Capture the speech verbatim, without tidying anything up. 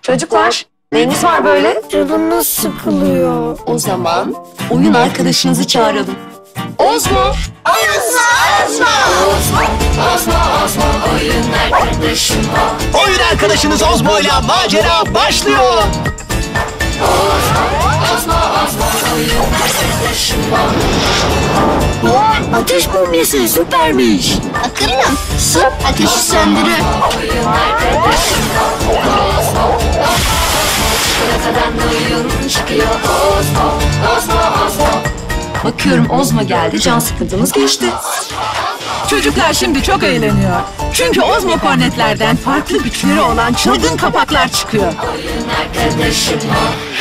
Çocuklar, neyiniz var böyle? Canımız sıkılıyor. O zaman oyun arkadaşınızı çağıralım. Ozmo! Ozmo! Ozmo! Ozmo, Ozmo, oyun arkadaşım o. Oyun arkadaşınız Ozmo'yla macera başlıyor. Ozmo, Ozmo, oyun arkadaşım o. Aa, ateş bombası süpermiş. Akıllım, su ateşi söndürür. Oyun arkadaşım o. Ozmo, Ozmo, şurakadan oyun çıkıyor. Ozmo, Ozmo, Ozmo. Bakıyorum Ozmo geldi, can sıkıntımız geçti. Çocuklar şimdi çok eğleniyor. Çünkü Ozmo kornetlerden farklı güçleri olan çılgın kapaklar çıkıyor. Oyun arkadaşım o.